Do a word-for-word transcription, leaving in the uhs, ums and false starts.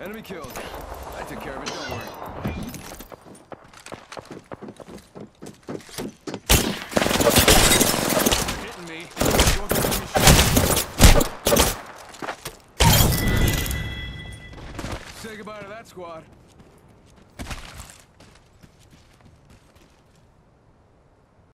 Enemy killed. I took care of it, don't worry. They're hitting me. Going for enemy shots. Say goodbye to that squad.